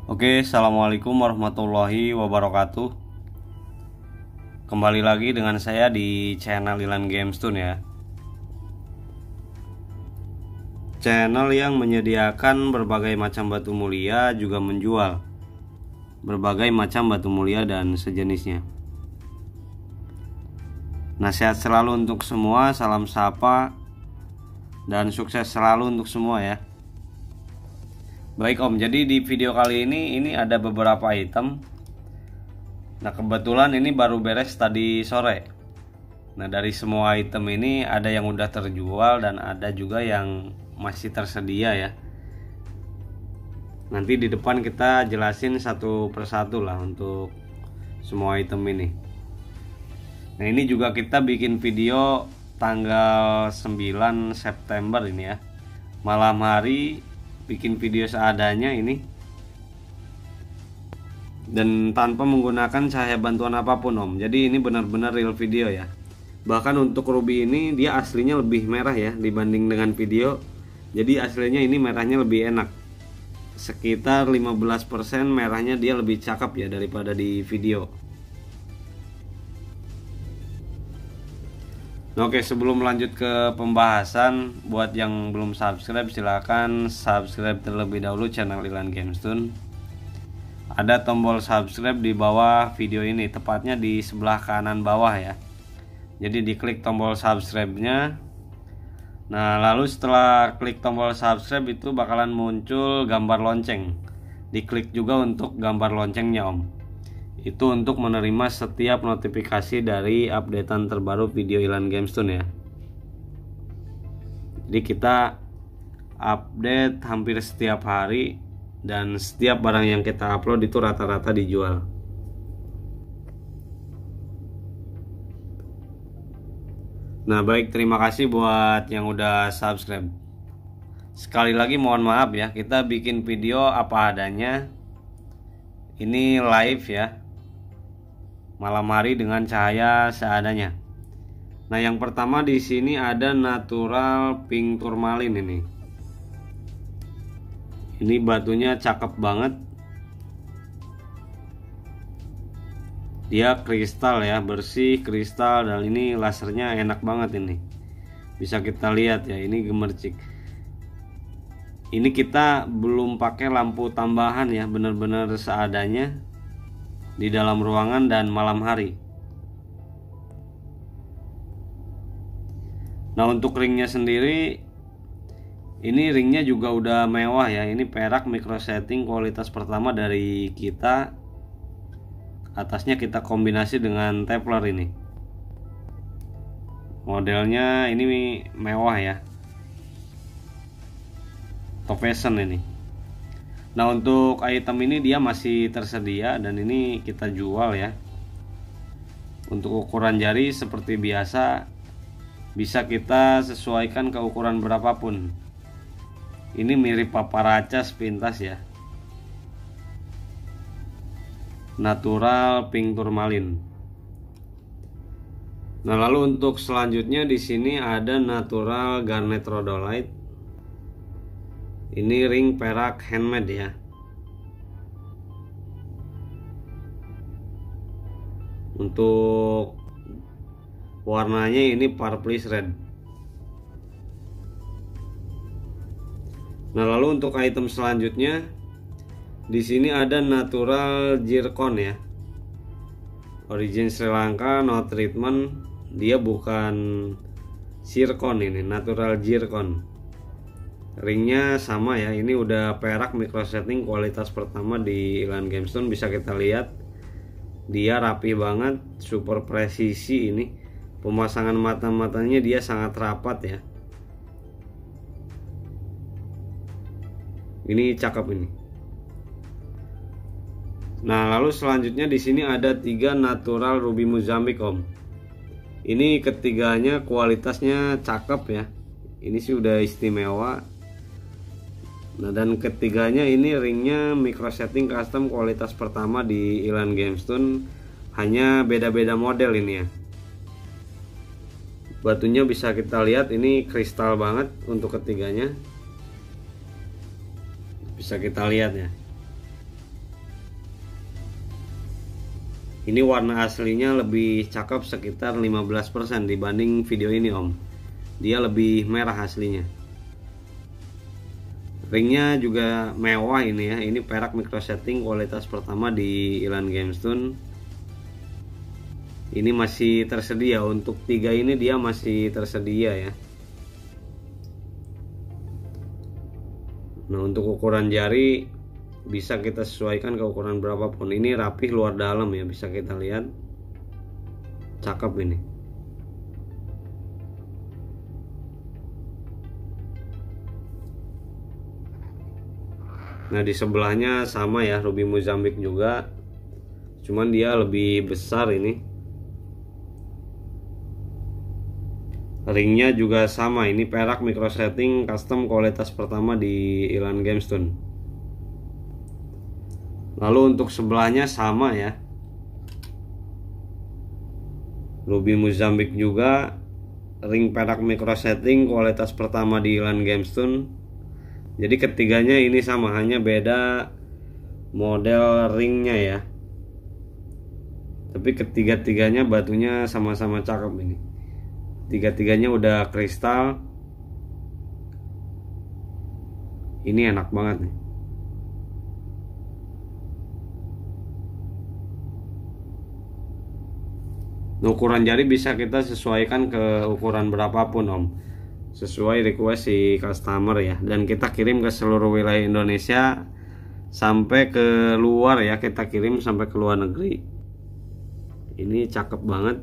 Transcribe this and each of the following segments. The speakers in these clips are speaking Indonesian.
Oke, assalamualaikum warahmatullahi wabarakatuh. Kembali lagi dengan saya di channel Ilan Gamestone ya. Channel yang menyediakan berbagai macam batu mulia, juga menjual berbagai macam batu mulia dan sejenisnya. Nasihat selalu untuk semua, salam sapa, dan sukses selalu untuk semua ya. Baik Om, jadi di video kali ini ada beberapa item. Nah kebetulan ini baru beres tadi sore. Nah dari semua item ini ada yang udah terjual dan ada juga yang masih tersedia ya. Nanti di depan kita jelasin satu persatu lah untuk semua item ini. Nah ini juga kita bikin video tanggal 9 September ini ya. Malam hari bikin video seadanya ini dan tanpa menggunakan cahaya bantuan apapun Om. Jadi ini benar-benar real video ya. Bahkan untuk ruby ini dia aslinya lebih merah ya dibanding dengan video. Jadi aslinya ini merahnya lebih enak. Sekitar 15% merahnya dia lebih cakep ya daripada di video. Oke, sebelum lanjut ke pembahasan, buat yang belum subscribe silahkan subscribe terlebih dahulu channel Ilan Gamestone. Ada tombol subscribe di bawah video ini, tepatnya di sebelah kanan bawah ya. Jadi diklik tombol subscribe-nya. Nah, lalu setelah klik tombol subscribe itu bakalan muncul gambar lonceng. Diklik juga untuk gambar loncengnya Om. Itu untuk menerima setiap notifikasi dari updatean terbaru video Ilan Gamestone ya. Jadi kita update hampir setiap hari dan setiap barang yang kita upload itu rata-rata dijual. Nah baik, terima kasih buat yang udah subscribe. Sekali lagi mohon maaf ya, kita bikin video apa adanya. Ini live ya, malam hari dengan cahaya seadanya. Nah, yang pertama di sini ada natural pink tourmaline ini. Ini batunya cakep banget. Dia kristal ya, bersih kristal, dan ini lasernya enak banget ini. Bisa kita lihat ya, ini gemercik. Ini kita belum pakai lampu tambahan ya, benar-benar seadanya di dalam ruangan dan malam hari. Nah untuk ringnya sendiri, ini ringnya juga udah mewah ya. Ini perak micro setting kualitas pertama dari kita. Atasnya kita kombinasi dengan Templar ini. Modelnya ini mewah ya, top fashion ini. Nah untuk item ini dia masih tersedia dan ini kita jual ya. Untuk ukuran jari seperti biasa bisa kita sesuaikan ke ukuran berapapun. Ini mirip paparaca sepintas ya. Natural pink tourmaline. Nah lalu untuk selanjutnya di sini ada natural garnet rhodolite. Ini ring perak handmade ya. Untuk warnanya ini purplish red. Nah lalu untuk item selanjutnya di sini ada natural zircon ya. Origin Sri Lanka, no treatment. Dia bukan zircon, ini natural zircon. Ringnya sama ya, ini udah perak micro setting kualitas pertama di Ilan Gamestone. Bisa kita lihat dia rapi banget, super presisi ini. Pemasangan mata-matanya dia sangat rapat ya. Ini cakep ini. Nah lalu selanjutnya di sini ada 3 natural ruby Mozambik Om. Ini ketiganya kualitasnya cakep ya. Ini sih udah istimewa. Nah dan ketiganya ini ringnya micro setting custom kualitas pertama di Ilan Gamestone. Hanya beda-beda model ini ya. Batunya bisa kita lihat ini kristal banget untuk ketiganya. Bisa kita lihat ya. Ini warna aslinya lebih cakep sekitar 15% dibanding video ini om. Dia lebih merah aslinya. Ringnya juga mewah ini ya. Ini perak micro setting kualitas pertama di Ilan Gemestone. Ini masih tersedia. Untuk 3 ini dia masih tersedia ya. Nah untuk ukuran jari bisa kita sesuaikan ke ukuran berapapun. Ini rapih luar dalam ya, bisa kita lihat. Cakep ini. Nah di sebelahnya sama ya, Ruby Mozambik juga, cuman dia lebih besar ini. Ringnya juga sama, ini perak micro setting custom kualitas pertama di Ilan Gemestone. Lalu untuk sebelahnya sama ya, Ruby Mozambik juga, ring perak micro setting kualitas pertama di Ilan Gemestone. Jadi ketiganya ini sama, hanya beda model ringnya ya. Tapi ketiga-tiganya batunya sama-sama cakep ini. Tiga-tiganya udah kristal. Ini enak banget nih. Ukuran jari bisa kita sesuaikan ke ukuran berapapun om, sesuai request si customer ya. Dan kita kirim ke seluruh wilayah Indonesia, sampai ke luar ya, kita kirim sampai ke luar negeri. Ini cakep banget.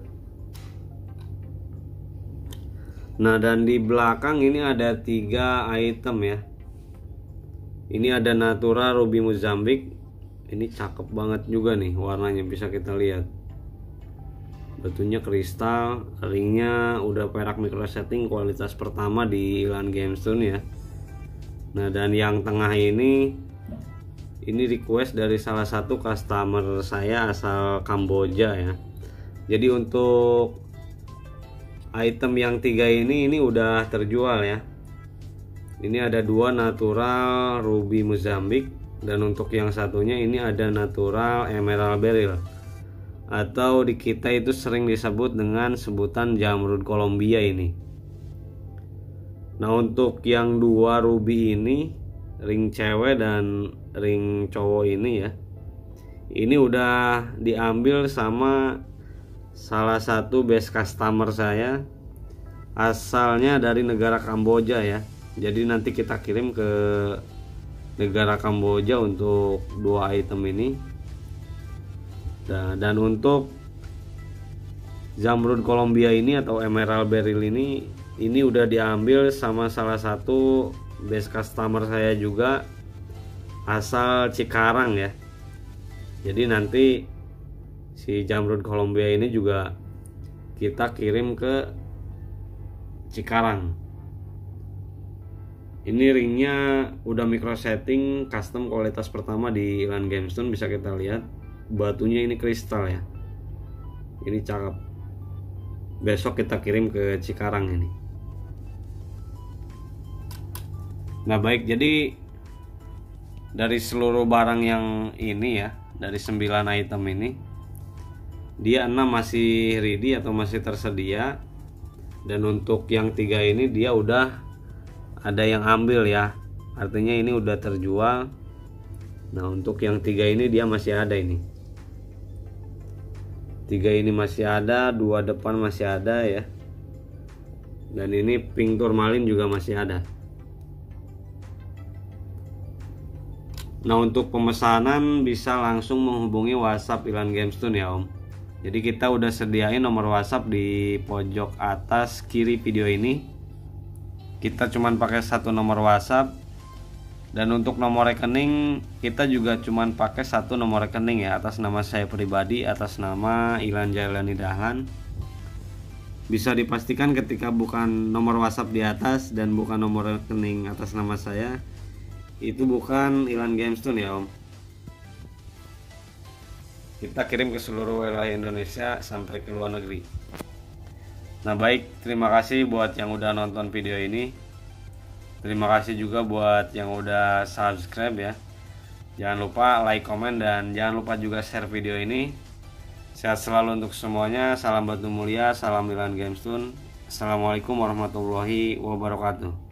Nah dan di belakang ini ada 3 item ya. Ini ada Natura Ruby Mozambik. Ini cakep banget juga nih warnanya, bisa kita lihat. Batunya kristal, ringnya udah perak micro setting kualitas pertama di Ilan Gemestone ya. Nah dan yang tengah ini request dari salah satu customer saya asal Kamboja ya. Jadi untuk item yang 3 ini udah terjual ya. Ini ada 2 natural Ruby Mozambik, dan untuk yang satunya ini ada natural Emerald Beryl, atau di kita itu sering disebut dengan sebutan Jamrud Colombia ini. Nah untuk yang 2 ruby ini, ring cewek dan ring cowok ini ya, ini udah diambil sama salah satu best customer saya, asalnya dari negara Kamboja ya. Jadi nanti kita kirim ke negara Kamboja untuk 2 item ini. Dan untuk Jamrud Colombia ini atau Emerald Beryl ini udah diambil sama salah satu best customer saya juga, asal Cikarang ya. Jadi nanti si Jamrud Colombia ini juga kita kirim ke Cikarang. Ini ringnya udah micro setting custom kualitas pertama di Ilan Gemestone, bisa kita lihat. Batunya ini kristal ya. Ini cakep. Besok kita kirim ke Cikarang ini. Nah baik, jadi dari seluruh barang yang ini ya, dari 9 item ini, dia 6 masih ready atau masih tersedia. Dan untuk yang 3 ini dia udah ada yang ambil ya, artinya ini udah terjual. Nah untuk yang 3 ini dia masih ada ini. 3 ini masih ada, 2 depan masih ada ya. Dan ini pink tourmaline juga masih ada. Nah untuk pemesanan bisa langsung menghubungi WhatsApp Ilan Gemestone ya om. Jadi kita udah sediain nomor WhatsApp di pojok atas kiri video ini. Kita cuman pakai 1 nomor WhatsApp. Dan untuk nomor rekening kita juga cuman pakai 1 nomor rekening ya, atas nama saya pribadi, atas nama Ilan Jailani Dahlan. Bisa dipastikan ketika bukan nomor WhatsApp di atas dan bukan nomor rekening atas nama saya, itu bukan Ilan Gemestone ya om. Kita kirim ke seluruh wilayah Indonesia sampai ke luar negeri. Nah baik, terima kasih buat yang udah nonton video ini. Terima kasih juga buat yang udah subscribe ya. Jangan lupa like, komen, dan jangan lupa juga share video ini. Sehat selalu untuk semuanya. Salam batu mulia, salam Milan Gamestone. Assalamualaikum warahmatullahi wabarakatuh.